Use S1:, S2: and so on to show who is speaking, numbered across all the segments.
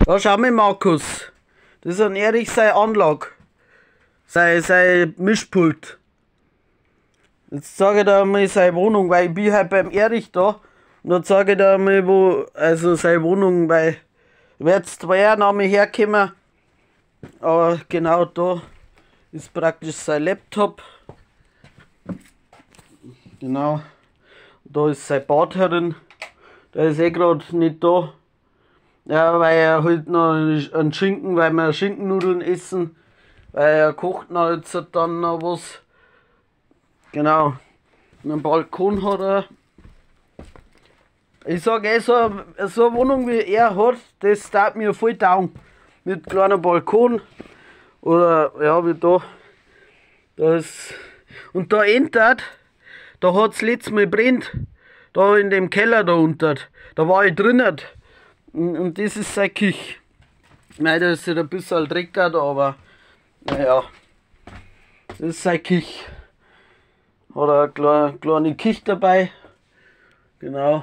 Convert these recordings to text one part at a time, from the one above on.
S1: Ja, schau mal, Markus. Das ist ein Erich seine Anlage. Sein Mischpult. Jetzt zeige ich dir mal seine Wohnung, weil ich bin halt beim Erich da. Und dann zeige ich dir mal, wo, also seine Wohnung, weil ich werde jetzt zwei Name herkommen. Aber genau da ist praktisch sein Laptop. Genau. Da ist sein Bad herin. Der ist gerade nicht da. Ja, weil er halt noch einen Schinken, weil wir Schinkennudeln essen. Weil er kocht noch jetzt dann noch was. Genau. Einen Balkon hat er. Ich sage so eine Wohnung wie er hat, das tat mir voll taugen. Mit kleiner Balkon. Oder ja, wie da. Da ist. Und da entert, da hat es letztes Mal brennt. Da in dem Keller da unten. Da war ich drinnen. Und das ist seine Küche. Nein, da ist ja ein bisschen dreckig, aber naja. Das ist seine Küche. Hat eine kleine Küche dabei. Genau.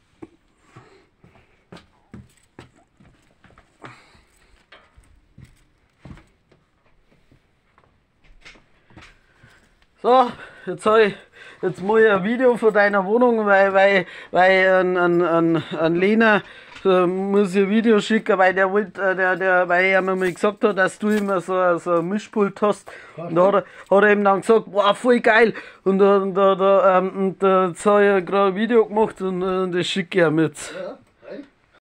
S1: So, jetzt mache ich ein Video von deiner Wohnung, weil an Lena muss ich ein Video schicken, weil der wollte, weil er mir mal gesagt hat, dass du immer so ein Mischpult hast. Und da hat er ihm dann gesagt, wow, voll geil. Und da habe ich gerade ein Video gemacht und das schicke ich ihm jetzt. Ja.